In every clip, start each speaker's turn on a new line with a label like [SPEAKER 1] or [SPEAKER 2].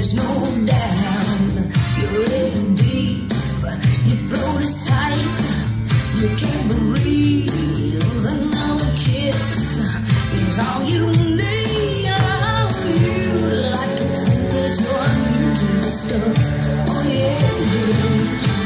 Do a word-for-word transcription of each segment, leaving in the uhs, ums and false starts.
[SPEAKER 1] there's no doubt. You're in deep, your throat is tight, you can't breathe. Another kiss is all you need. Oh, you like to think that you're immune to the stuff. Oh yeah, yeah.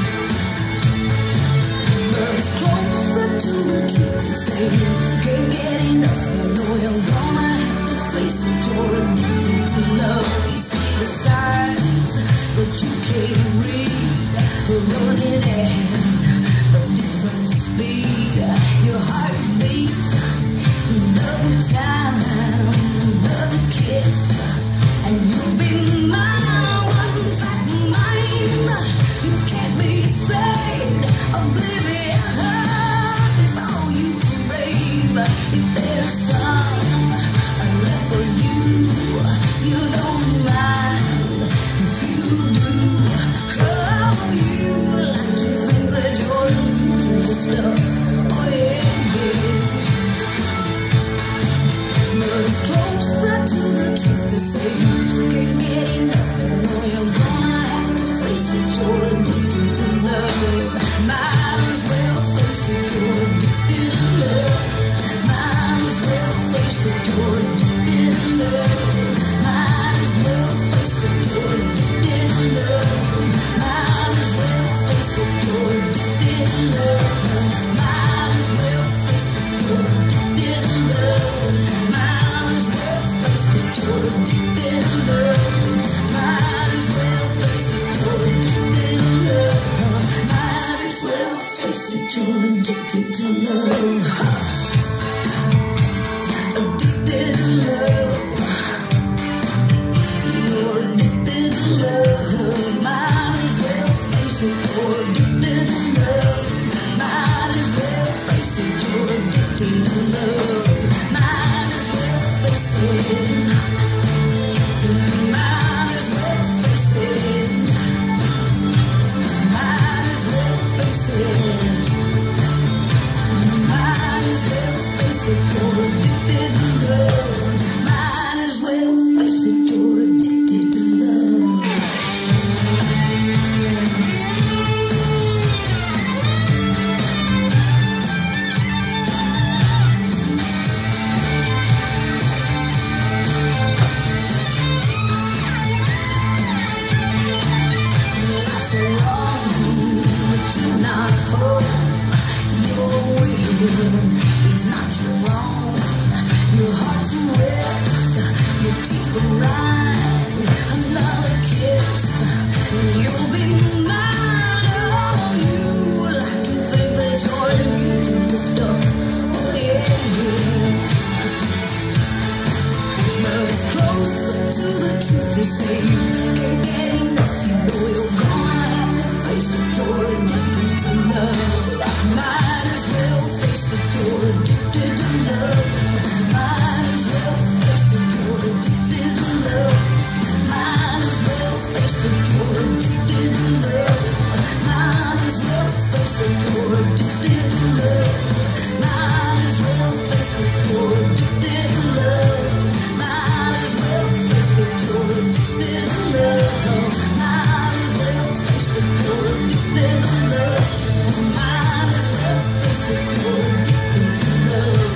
[SPEAKER 1] But it's closer to the truth to say you can't get enough. You know you're gonna have to face it. You're addicted to love. You see the signs, but you can't read the running end, the different speed. Your heart beats another time, another kiss, and you'll be mine, one track mind. You can't be saved. Oblivion is all you crave. If there's some left for you, you don't mind. If you do, oh, you like to think that you're into the stuff. Oh yeah, yeah. But it's closer to the truth to say you can't get enough. You know you're gonna have to face it. You're addicted to love. Might as well face it. You're addicted to love. Might as well face it. You're addicted to love. Might as well face it. You're addicted to love. Might as well face it. You're addicted to love. Might as well face it. You're addicted to love. Might as well face it. You're addicted to love. Might as well face it. You're addicted to love. Might as well face it. You're addicted to love. Addicted to love. You're addicted to love. Might as well face it. You're addicted to love. Might as well face it. You're addicted to love. Might as well face it. Might as well face it. Might as well face it. Might as well face it. You're addicted to love. Might as well face it. You're addicted to love. Life's wrong, but you're not home. Your will is not your own. Your heart's a wet, your teeth will ride. Another kiss, and you'll be mine. Oh, you like to think that you're immune to the stuff. Oh yeah, yeah. But it's closer to the truth to say you can't get enough. You know you're gonna have to face it. You're addicted to love. Might as well face it. You're addicted to love. Might as well face it. You're addicted to love. Might as well face it. You're addicted to love. Might as well face it. You're addicted to love. Might as well face it. You're addicted to love. Might as well face it. You're addicted to love. Might as well face it. You're addicted to love. Might as well face it. You're addicted to love.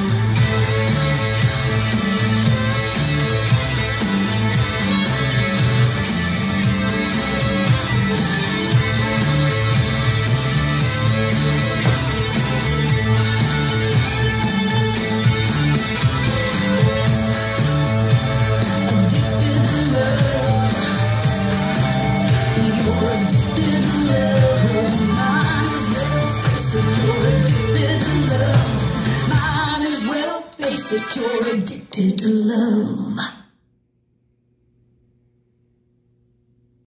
[SPEAKER 1] Addicted to love. You're addicted to love. Might as well face it. You're addicted to love. Might as well face it. You're addicted to love.